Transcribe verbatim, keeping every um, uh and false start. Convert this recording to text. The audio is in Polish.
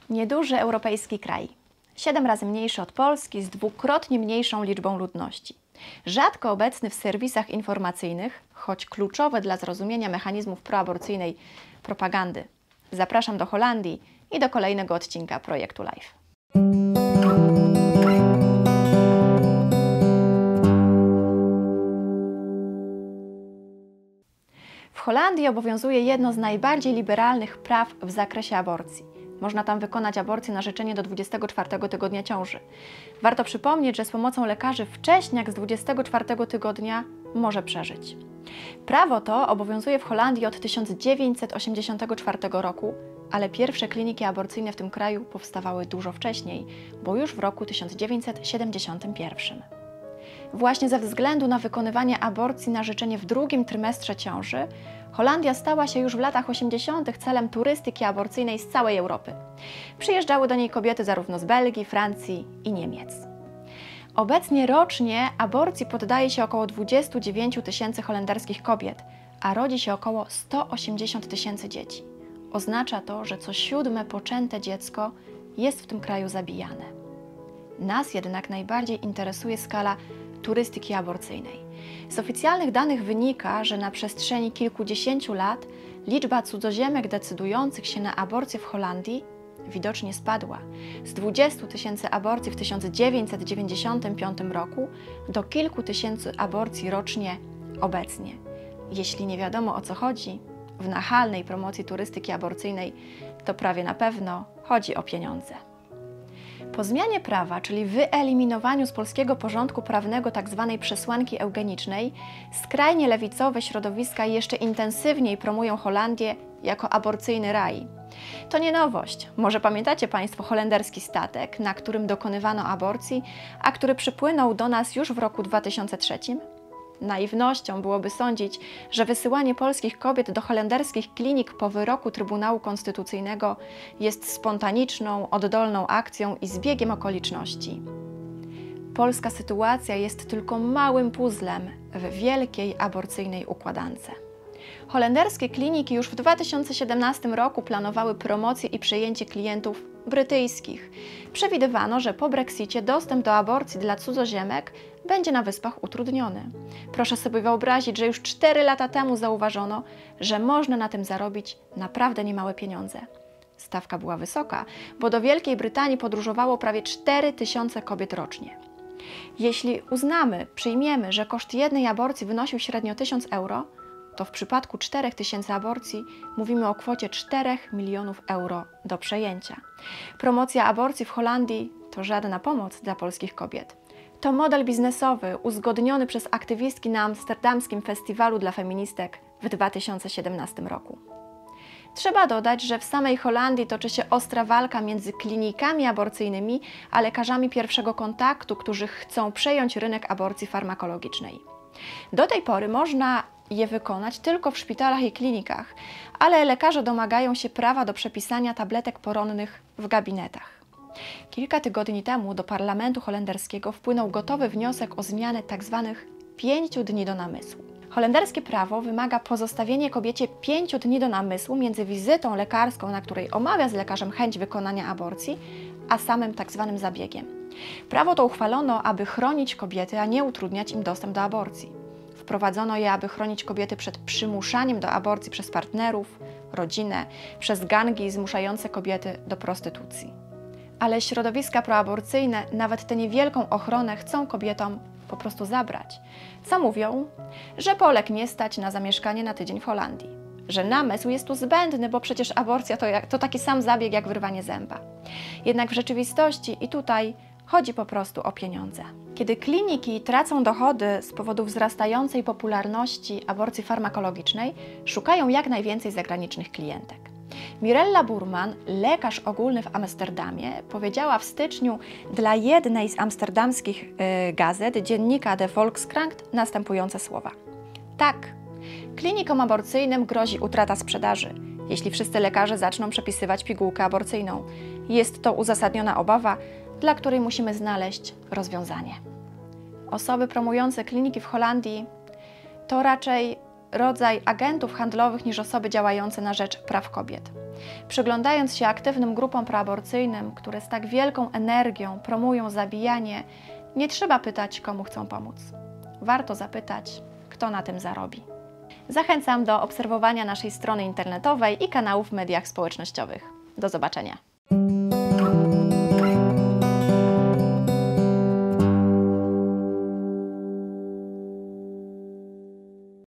Nieduży europejski kraj, siedem razy mniejszy od Polski, z dwukrotnie mniejszą liczbą ludności. Rzadko obecny w serwisach informacyjnych, choć kluczowy dla zrozumienia mechanizmów proaborcyjnej propagandy. Zapraszam do Holandii i do kolejnego odcinka Projektu Live. W Holandii obowiązuje jedno z najbardziej liberalnych praw w zakresie aborcji. Można tam wykonać aborcję na życzenie do dwudziestego czwartego tygodnia ciąży. Warto przypomnieć, że z pomocą lekarzy wcześniak z dwudziestego czwartego tygodnia może przeżyć. Prawo to obowiązuje w Holandii od tysiąc dziewięćset osiemdziesiątego czwartego roku, ale pierwsze kliniki aborcyjne w tym kraju powstawały dużo wcześniej, bo już w roku tysiąc dziewięćset siedemdziesiątym pierwszym. Właśnie ze względu na wykonywanie aborcji na życzenie w drugim trymestrze ciąży, Holandia stała się już w latach osiemdziesiątych celem turystyki aborcyjnej z całej Europy. Przyjeżdżały do niej kobiety zarówno z Belgii, Francji i Niemiec. Obecnie rocznie aborcji poddaje się około dwadzieścia dziewięć tysięcy holenderskich kobiet, a rodzi się około sto osiemdziesiąt tysięcy dzieci. Oznacza to, że co siódme poczęte dziecko jest w tym kraju zabijane. Nas jednak najbardziej interesuje skala turystyki aborcyjnej. Z oficjalnych danych wynika, że na przestrzeni kilkudziesięciu lat liczba cudzoziemek decydujących się na aborcję w Holandii widocznie spadła z dwudziestu tysięcy aborcji w tysiąc dziewięćset dziewięćdziesiątym piątym roku do kilku tysięcy aborcji rocznie obecnie. Jeśli nie wiadomo, o co chodzi w nachalnej promocji turystyki aborcyjnej, to prawie na pewno chodzi o pieniądze. Po zmianie prawa, czyli wyeliminowaniu z polskiego porządku prawnego tzw. przesłanki eugenicznej, skrajnie lewicowe środowiska jeszcze intensywniej promują Holandię jako aborcyjny raj. To nie nowość. Może pamiętacie Państwo holenderski statek, na którym dokonywano aborcji, a który przypłynął do nas już w roku dwa tysiące trzecim? Naiwnością byłoby sądzić, że wysyłanie polskich kobiet do holenderskich klinik po wyroku Trybunału Konstytucyjnego jest spontaniczną, oddolną akcją i zbiegiem okoliczności. Polska sytuacja jest tylko małym puzzlem w wielkiej aborcyjnej układance. Holenderskie kliniki już w dwa tysiące siedemnastym roku planowały promocję i przyjęcie klientów brytyjskich. Przewidywano, że po Brexicie dostęp do aborcji dla cudzoziemek będzie na Wyspach utrudniony. Proszę sobie wyobrazić, że już cztery lata temu zauważono, że można na tym zarobić naprawdę niemałe pieniądze. Stawka była wysoka, bo do Wielkiej Brytanii podróżowało prawie cztery tysiące kobiet rocznie. Jeśli uznamy, przyjmiemy, że koszt jednej aborcji wynosił średnio tysiąc euro, to w przypadku czterech tysięcy aborcji mówimy o kwocie czterech milionów euro do przejęcia. Promocja aborcji w Holandii to żadna pomoc dla polskich kobiet. To model biznesowy uzgodniony przez aktywistki na amsterdamskim festiwalu dla feministek w dwa tysiące siedemnastym roku. Trzeba dodać, że w samej Holandii toczy się ostra walka między klinikami aborcyjnymi a lekarzami pierwszego kontaktu, którzy chcą przejąć rynek aborcji farmakologicznej. Do tej pory można je wykonać tylko w szpitalach i klinikach, ale lekarze domagają się prawa do przepisania tabletek poronnych w gabinetach. Kilka tygodni temu do parlamentu holenderskiego wpłynął gotowy wniosek o zmianę tzw. pięciu dni do namysłu. Holenderskie prawo wymaga pozostawienia kobiecie pięciu dni do namysłu między wizytą lekarską, na której omawia z lekarzem chęć wykonania aborcji, a samym tzw. zabiegiem. Prawo to uchwalono, aby chronić kobiety, a nie utrudniać im dostęp do aborcji. Wprowadzono je, aby chronić kobiety przed przymuszaniem do aborcji przez partnerów, rodzinę, przez gangi zmuszające kobiety do prostytucji. Ale środowiska proaborcyjne nawet tę niewielką ochronę chcą kobietom po prostu zabrać. Co mówią? Że Polek nie stać na zamieszkanie na tydzień w Holandii. Że namysł jest tu zbędny, bo przecież aborcja to, jak, to taki sam zabieg jak wyrwanie zęba. Jednak w rzeczywistości i tutaj chodzi po prostu o pieniądze. Kiedy kliniki tracą dochody z powodu wzrastającej popularności aborcji farmakologicznej, szukają jak najwięcej zagranicznych klientek. Mirella Burman, lekarz ogólny w Amsterdamie, powiedziała w styczniu dla jednej z amsterdamskich y, gazet, dziennika De Volkskrant, następujące słowa. Tak, klinikom aborcyjnym grozi utrata sprzedaży, jeśli wszyscy lekarze zaczną przepisywać pigułkę aborcyjną. Jest to uzasadniona obawa, dla której musimy znaleźć rozwiązanie. Osoby promujące kliniki w Holandii to raczej rodzaj agentów handlowych niż osoby działające na rzecz praw kobiet. Przyglądając się aktywnym grupom proaborcyjnym, które z tak wielką energią promują zabijanie, nie trzeba pytać, komu chcą pomóc. Warto zapytać, kto na tym zarobi. Zachęcam do obserwowania naszej strony internetowej i kanałów w mediach społecznościowych. Do zobaczenia.